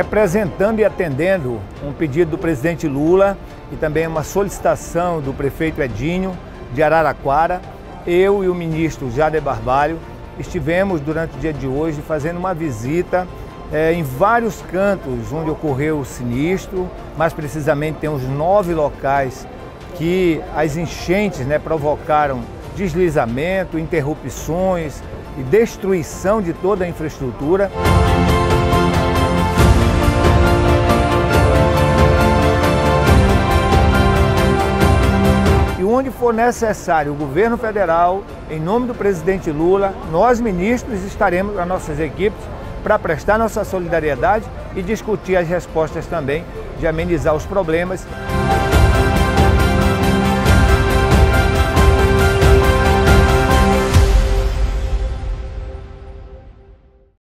representando e atendendo um pedido do presidente Lula e também uma solicitação do prefeito Edinho de Araraquara, eu e o ministro Jader Barbalho estivemos durante o dia de hoje fazendo uma visita em vários cantos onde ocorreu o sinistro. Mais precisamente tem uns 9 locais que as enchentes provocaram deslizamento, interrupções e destruição de toda a infraestrutura. E onde for necessário o governo federal, em nome do presidente Lula, nós ministros estaremos, as nossas equipes, para prestar nossa solidariedade e discutir as respostas também de amenizar os problemas.